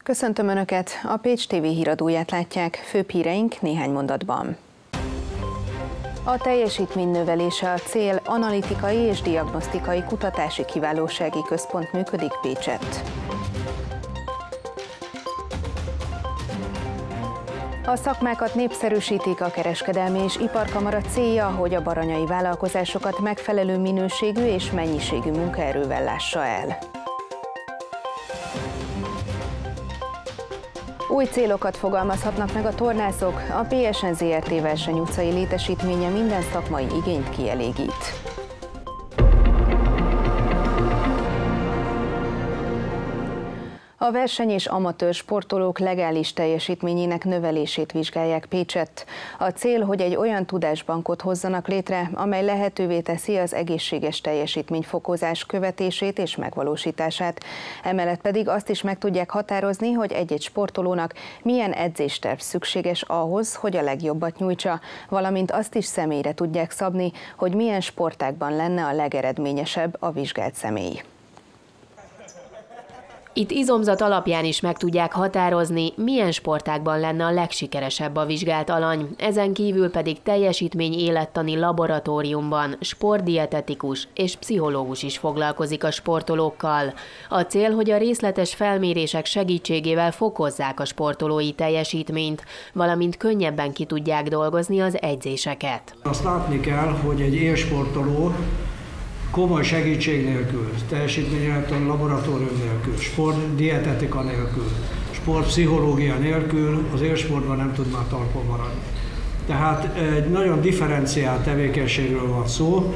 Köszöntöm Önöket! A Pécs TV híradóját látják, főbb híreink néhány mondatban. A teljesítmény növelése a cél, analitikai és diagnosztikai kutatási kiválósági központ működik Pécsett. A szakmákat népszerűsítik, a Kereskedelmi és Iparkamara célja, hogy a baranyai vállalkozásokat megfelelő minőségű és mennyiségű munkaerővel lássa el. Új célokat fogalmazhatnak meg a tornászok, a PSN Zrt. Verseny utcai létesítménye minden szakmai igényt kielégít. A verseny- és amatőr sportolók legális teljesítményének növelését vizsgálják Pécsett. A cél, hogy egy olyan tudásbankot hozzanak létre, amely lehetővé teszi az egészséges teljesítményfokozás követését és megvalósítását. Emellett pedig azt is meg tudják határozni, hogy egy-egy sportolónak milyen edzésterv szükséges ahhoz, hogy a legjobbat nyújtsa, valamint azt is személyre tudják szabni, hogy milyen sportágban lenne a legeredményesebb a vizsgált személy. Itt izomzat alapján is meg tudják határozni, milyen sportágban lenne a legsikeresebb a vizsgált alany, ezen kívül pedig teljesítmény-élettani laboratóriumban sportdietetikus és pszichológus is foglalkozik a sportolókkal. A cél, hogy a részletes felmérések segítségével fokozzák a sportolói teljesítményt, valamint könnyebben ki tudják dolgozni az edzéseket. Azt látni kell, hogy egy élsportoló komoly segítség nélkül, teljesítményeletlen laboratórium nélkül, sportdietetika nélkül, sportpszichológia nélkül az élsportban nem tud már talpon maradni. Tehát egy nagyon differenciált tevékenységről van szó,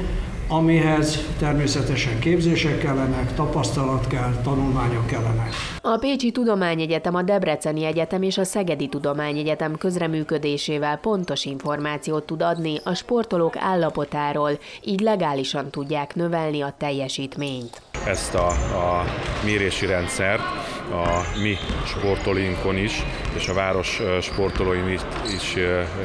amihez természetesen képzések kellenek, tapasztalat kell, tanulmányok kellenek. A Pécsi Tudományegyetem, a Debreceni Egyetem és a Szegedi Tudományegyetem közreműködésével pontos információt tud adni a sportolók állapotáról, így legálisan tudják növelni a teljesítményt. Ezt a mérési rendszert a mi sportolóinkon is, és a város sportolóin is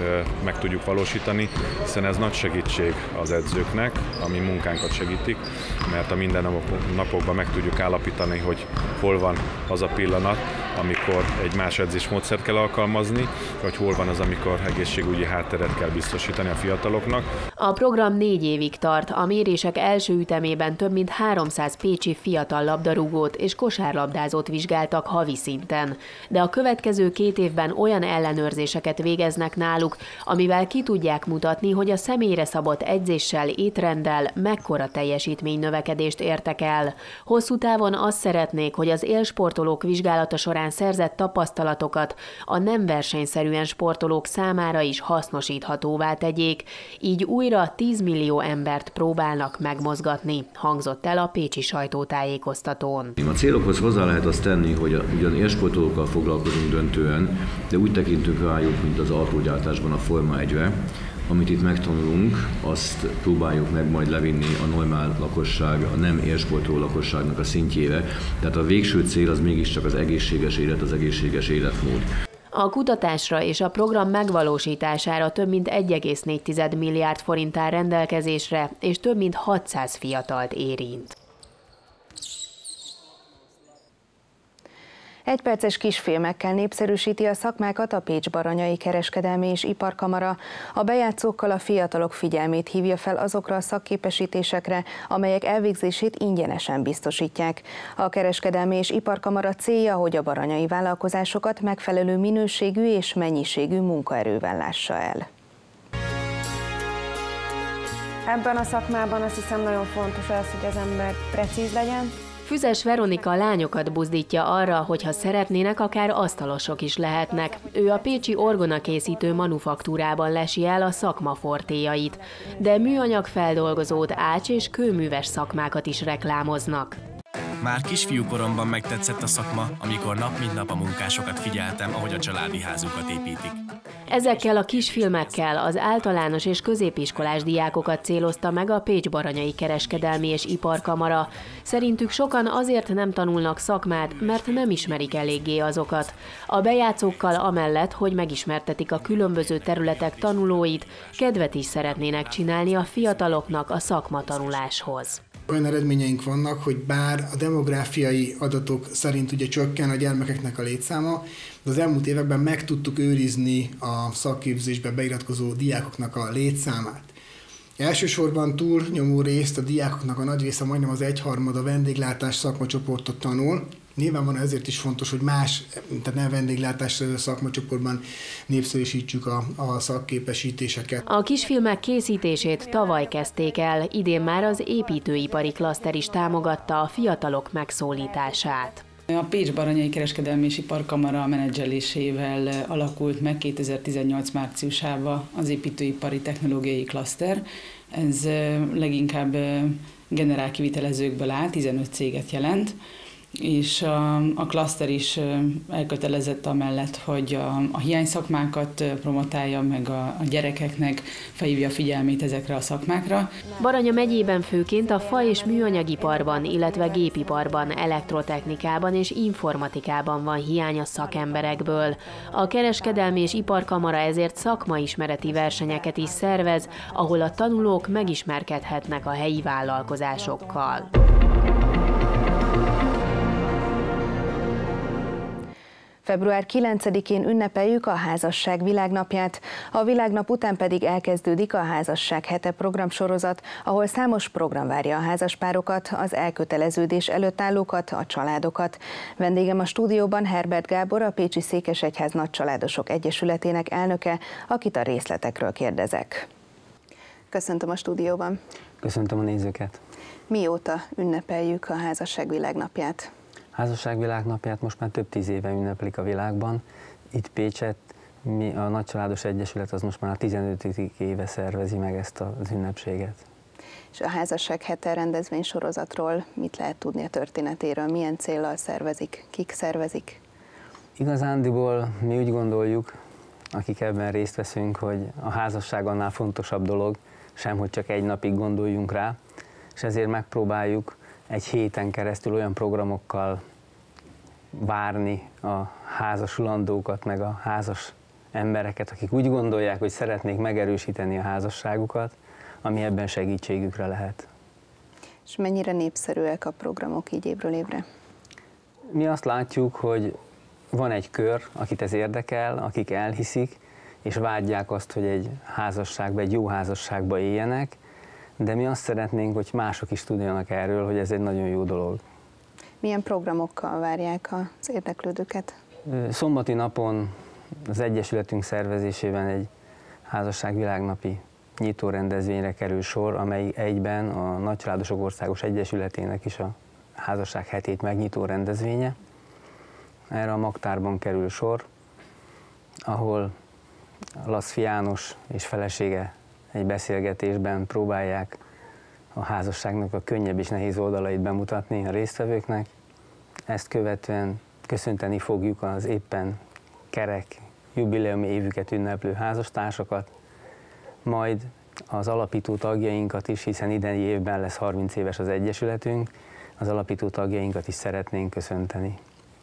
meg tudjuk valósítani, hiszen ez nagy segítség az edzőknek, a mi munkánkat segítik, mert a mindennapokban meg tudjuk állapítani, hogy hol van az a pillanat, amikor egy más edzésmódszert kell alkalmazni, vagy hol van az, amikor egészségügyi hátteret kell biztosítani a fiataloknak. A program 4 évig tart, a mérések első ütemében több mint 300 pécsi fiatal labdarúgót és kosárlabdázót vizsgáltak havi szinten, de a következő 2 évben olyan ellenőrzéseket végeznek náluk, amivel ki tudják mutatni, hogy a személyre szabott edzéssel, étrenddel mekkora teljesítménynövekedést értek el. Hosszú távon azt szeretnék, hogy az élsportolók vizsgálata során szerzett tapasztalatokat a nem versenyszerűen sportolók számára is hasznosíthatóvá tegyék, így újra 10 millió embert próbálnak megmozgatni, hangzott el a pécsi sajtótájékoztatón. A célokhoz hozzá lehet azt tenni, hogy ugyan élsportolókkal foglalkozunk döntően, de úgy tekintünk rájuk, mint az autógyártásban a Forma 1-re. Amit itt megtanulunk, azt próbáljuk meg majd levinni a normál lakosság, a nem élsportoló lakosságnak a szintjére. Tehát a végső cél az mégiscsak az egészséges élet, az egészséges életmód. A kutatásra és a program megvalósítására több mint 1,4 milliárd forint áll rendelkezésre, és több mint 600 fiatalt érint. Egyperces kisfilmekkel népszerűsíti a szakmákat a Pécs-Baranyai Kereskedelmi és Iparkamara. A bejátszókkal a fiatalok figyelmét hívja fel azokra a szakképesítésekre, amelyek elvégzését ingyenesen biztosítják. A Kereskedelmi és Iparkamara célja, hogy a baranyai vállalkozásokat megfelelő minőségű és mennyiségű munkaerővel lássa el. Ebben a szakmában azt hiszem nagyon fontos az, hogy az ember precíz legyen. Füzes Veronika a lányokat buzdítja arra, hogy ha szeretnének, akár asztalosok is lehetnek. Ő a pécsi orgonakészítő manufaktúrában lesi el a szakma fortéjait, de műanyagfeldolgozót, ács- és kőműves szakmákat is reklámoznak. Már kisfiúkoromban megtetszett a szakma, amikor nap mint nap a munkásokat figyeltem, ahogy a családi házukat építik. Ezekkel a kisfilmekkel az általános és középiskolás diákokat célozta meg a Pécs-Baranyai Kereskedelmi és Iparkamara. Szerintük sokan azért nem tanulnak szakmát, mert nem ismerik eléggé azokat. A bejátszókkal amellett, hogy megismertetik a különböző területek tanulóit, kedvet is szeretnének csinálni a fiataloknak a szakmatanuláshoz. Olyan eredményeink vannak, hogy bár a demográfiai adatok szerint ugye csökken a gyermekeknek a létszáma, de az elmúlt években meg tudtuk őrizni a szakképzésbe beiratkozó diákoknak a létszámát. Elsősorban túlnyomó részt a diákoknak a nagy része, majdnem az 1/3 a vendéglátás szakmacsoportot tanul. Nyilvánvalóan ezért is fontos, hogy más, tehát nem vendéglátás szakmacsoportban népszerűsítsük a szakképesítéseket. A kisfilmek készítését tavaly kezdték el, idén már az építőipari klaszter is támogatta a fiatalok megszólítását. A Pécs Baranyai Kereskedelmi és Iparkamara menedzselésével alakult meg 2018 márciusában az építőipari technológiai klaszter. Ez leginkább generálkivitelezőkből áll, 15 céget jelent, és a klaszter is elkötelezett amellett, hogy a hiányszakmákat promotálja, meg a gyerekeknek felhívja a figyelmét ezekre a szakmákra. Baranya megyében főként a fa- és műanyagiparban, illetve gépiparban, elektrotechnikában és informatikában van hiány a szakemberekből. A Kereskedelmi és Iparkamara ezért szakmaismereti versenyeket is szervez, ahol a tanulók megismerkedhetnek a helyi vállalkozásokkal. Február 9-én ünnepeljük a Házasság Világnapját, a Világnap után pedig elkezdődik a Házasság hete programsorozat, ahol számos program várja a házaspárokat, az elköteleződés előtt állókat, a családokat. Vendégem a stúdióban Herbert Gábor, a Pécsi Székesegyház Nagycsaládosok Egyesületének elnöke, akit a részletekről kérdezek. Köszöntöm a stúdióban. Köszöntöm a nézőket. Mióta ünnepeljük a Házasság Világnapját? Házasság Világnapját most már több 10 éve ünneplik a világban. Itt Pécset, a Nagycsaládos Egyesület az most már a 15. éve szervezi meg ezt az ünnepséget. És a Házasság hete rendezvénysorozatról mit lehet tudni a történetéről? Milyen céllal szervezik? Kik szervezik? Igazándiból mi úgy gondoljuk, akik ebben részt veszünk, hogy a házasság annál fontosabb dolog, sem hogy csak egy napig gondoljunk rá, és ezért megpróbáljuk egy héten keresztül olyan programokkal várni a házasulandókat, meg a házas embereket, akik úgy gondolják, hogy szeretnék megerősíteni a házasságukat, ami ebben segítségükre lehet. És mennyire népszerűek a programok így évről évre? Mi azt látjuk, hogy van egy kör, akit ez érdekel, akik elhiszik, és vágyják azt, hogy egy házasságba, egy jó házasságba éljenek, de mi azt szeretnénk, hogy mások is tudjanak erről, hogy ez egy nagyon jó dolog. Milyen programokkal várják az érdeklődőket? Szombati napon az Egyesületünk szervezésében egy Házasság Világnapi nyitórendezvényre kerül sor, amely egyben a Nagycsaládosok Országos Egyesületének is a Házasság hetét megnyitó rendezvénye. Erre a Magtárban kerül sor, ahol Laszfi János és felesége egy beszélgetésben próbálják a házasságnak a könnyebb és nehéz oldalait bemutatni a résztvevőknek. Ezt követően köszönteni fogjuk az éppen kerek jubileumi évüket ünneplő házastársakat, majd az alapító tagjainkat is, hiszen idei évben lesz 30 éves az Egyesületünk, az alapító tagjainkat is szeretnénk köszönteni.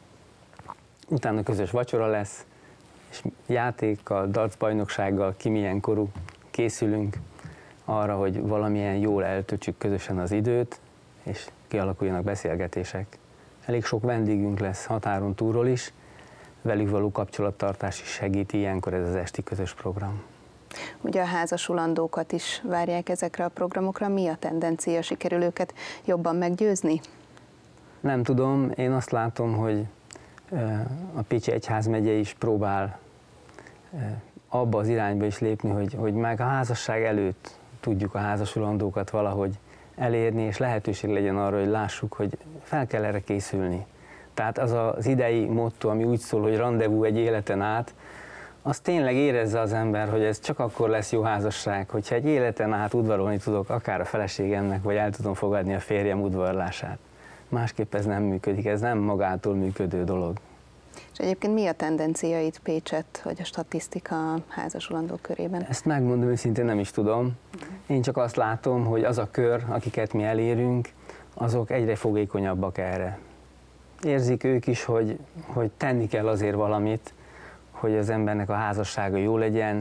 Utána közös vacsora lesz, és játékkal, dartsbajnoksággal, ki milyen korú, készülünk arra, hogy valamilyen jól eltöltsük közösen az időt, és kialakuljanak beszélgetések. Elég sok vendégünk lesz határon túlról is, velük való kapcsolattartás is segíti ilyenkor ez az esti közös program. Ugye a házasulandókat is várják ezekre a programokra. Mi a tendencia, sikerül őket jobban meggyőzni? Nem tudom, én azt látom, hogy a Pécsi Egyházmegye is próbál abba az irányba is lépni, hogy meg a házasság előtt tudjuk a házasulandókat valahogy elérni, és lehetőség legyen arra, hogy lássuk, hogy fel kell erre készülni. Tehát az az idei motto, ami úgy szól, hogy randevú egy életen át, az tényleg érezze az ember, hogy ez csak akkor lesz jó házasság, hogyha egy életen át udvarolni tudok akár a feleségemnek, vagy el tudom fogadni a férjem udvarlását. Másképp ez nem működik, ez nem magától működő dolog. És egyébként mi a tendencia itt Pécsett, vagy a statisztika a házasulandók körében? Ezt megmondom őszintén, nem is tudom. Én csak azt látom, hogy az a kör, akiket mi elérünk, azok egyre fogékonyabbak erre. Érzik ők is, hogy tenni kell azért valamit, hogy az embernek a házassága jó legyen,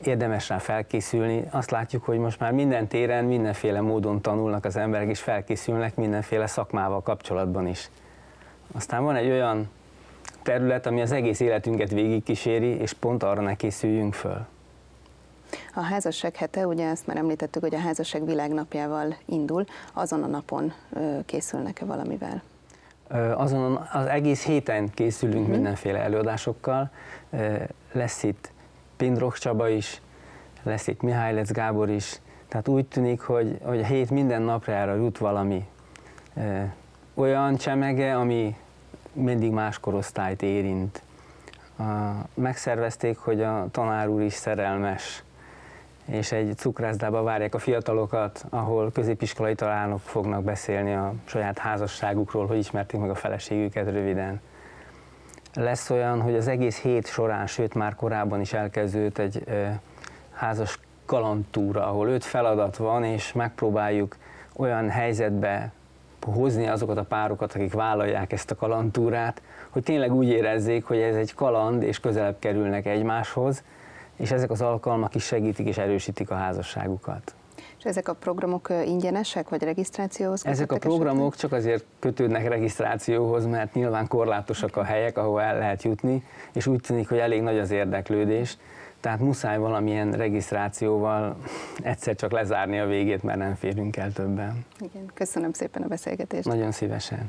érdemes rá felkészülni. Azt látjuk, hogy most már minden téren, mindenféle módon tanulnak az emberek, és felkészülnek mindenféle szakmával kapcsolatban is. Aztán van egy olyan terület, ami az egész életünket végigkíséri, és pont arra ne készüljünk föl. A házasság hete, ugye ezt már említettük, hogy a házasság világnapjával indul, azon a napon készülnek-e valamivel? Azon az egész héten készülünk mindenféle előadásokkal. Lesz itt Pindroch Csaba is, lesz itt Mihály Gábor is. Tehát úgy tűnik, hogy a hét minden napjára jut valami olyan csemege, ami mindig más korosztályt érint. Megszervezték, hogy a tanár úr is szerelmes, és egy cukrászdába várják a fiatalokat, ahol középiskolai tanárok fognak beszélni a saját házasságukról, hogy ismerték meg a feleségüket röviden. Lesz olyan, hogy az egész hét során, sőt már korábban is elkezdődött egy házas kalandtúra, ahol 5 feladat van, és megpróbáljuk olyan helyzetbe hozni azokat a párokat, akik vállalják ezt a kalandtúrát, hogy tényleg úgy érezzék, hogy ez egy kaland, és közelebb kerülnek egymáshoz, és ezek az alkalmak is segítik és erősítik a házasságukat. És ezek a programok ingyenesek, vagy regisztrációhoz kötöttek? Ezek a programok csak azért kötődnek regisztrációhoz, mert nyilván korlátosak a helyek, ahol el lehet jutni, és úgy tűnik, hogy elég nagy az érdeklődés, tehát muszáj valamilyen regisztrációval egyszer csak lezárni a végét, mert nem férünk el többen. Igen, köszönöm szépen a beszélgetést. Nagyon szívesen.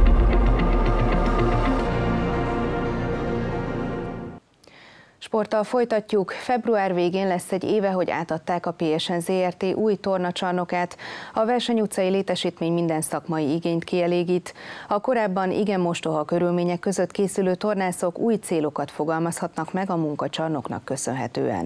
Sporttal folytatjuk. Február végén lesz egy éve, hogy átadták a PSN Zrt. Új tornacsarnokát. A Verseny utcai létesítmény minden szakmai igényt kielégít. A korábban igen mostoha körülmények között készülő tornászok új célokat fogalmazhatnak meg a munkacsarnoknak köszönhetően.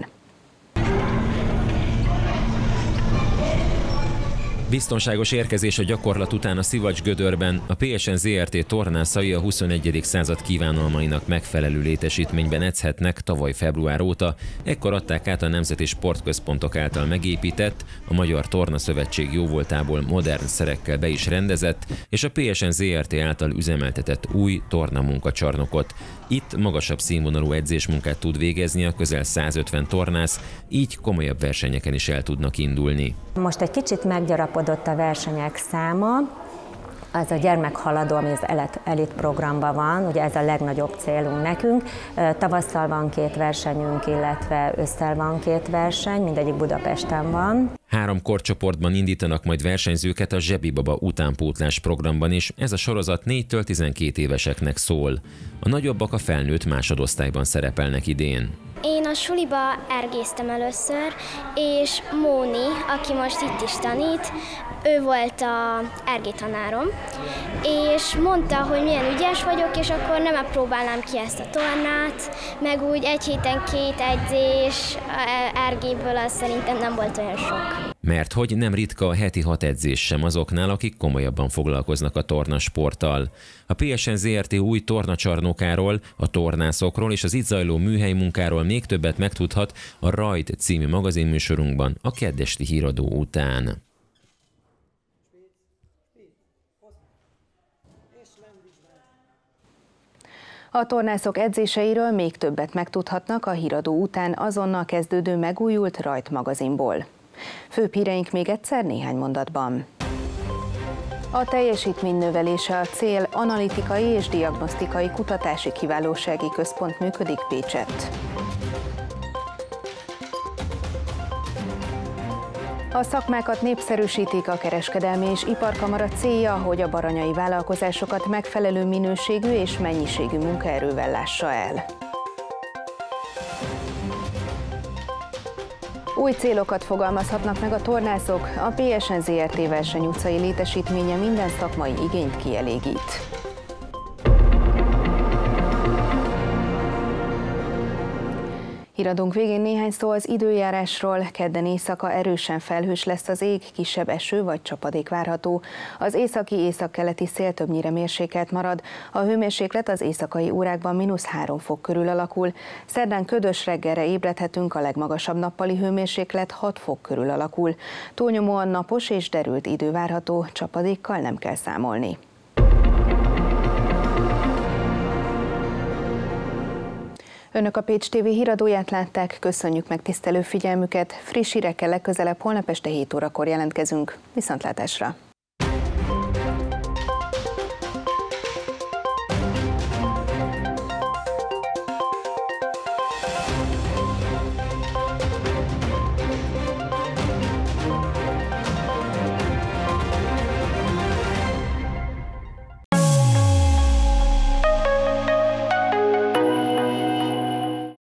Biztonságos érkezés a gyakorlat után a Szivacs-Gödörben. A PSN Zrt. Tornászai a 21. század kívánalmainak megfelelő létesítményben edzhetnek tavaly február óta. Ekkor adták át a Nemzeti Sportközpontok által megépített, a Magyar Tornaszövetség jóvoltából modern szerekkel be is rendezett, és a PSN Zrt. Által üzemeltetett új tornamunkacsarnokot. Itt magasabb színvonalú edzésmunkát tud végezni a közel 150 tornász, így komolyabb versenyeken is el tudnak indulni. Most egy kicsit meggyarapodott a versenyek száma, az a gyermekhaladó, ami az elit programban van, ugye ez a legnagyobb célunk nekünk. Tavasszal van 2 versenyünk, illetve ősszel van 2 verseny, mindegyik Budapesten van. 3 korcsoportban indítanak majd versenyzőket a Zsebibaba utánpótlás programban is. Ez a sorozat 4-től 12 éveseknek szól. A nagyobbak a felnőtt másodosztályban szerepelnek idén. Én a suliba ergésztem először, és Móni, aki most itt is tanít, ő volt a ergétanárom, és mondta, hogy milyen ügyes vagyok, és akkor nem próbálnám ki ezt a tornát, meg úgy egy héten 2 edzés ergéből, az szerintem nem volt olyan sok. Mert hogy nem ritka a heti 6 edzés sem azoknál, akik komolyabban foglalkoznak a tornasporttal. A PSN Zrt. Új tornacsarnokáról, a tornászokról és az itt zajló műhely munkáról még többet megtudhat a Rajt című magazinműsorunkban a keddesti híradó után. A tornászok edzéseiről még többet megtudhatnak a híradó után azonnal kezdődő megújult Rajt magazinból. Főbb híreink még egyszer néhány mondatban. A teljesítmény növelése a cél, analitikai és diagnosztikai kutatási kiválósági központ működik Pécsett. A szakmákat népszerűsítik, a Kereskedelmi és Iparkamara célja, hogy a baranyai vállalkozásokat megfelelő minőségű és mennyiségű munkaerővel lássa el. Új célokat fogalmazhatnak meg a tornászok, a PSN Zrt. Verseny utcai létesítménye minden szakmai igényt kielégít. Híradónk végén néhány szó az időjárásról. Kedden éjszaka erősen felhős lesz az ég, kisebb eső vagy csapadék várható. Az északi északkeleti szél többnyire mérsékelt marad. A hőmérséklet az éjszakai órákban -3 fok körül alakul. Szerdán ködös reggelre ébredhetünk, a legmagasabb nappali hőmérséklet 6 fok körül alakul. Túlnyomóan napos és derült idő várható, csapadékkal nem kell számolni. Önök a Pécs TV híradóját látták, köszönjük megtisztelő figyelmüket. Friss hírekkel legközelebb holnap este 7 órakor jelentkezünk. Viszontlátásra!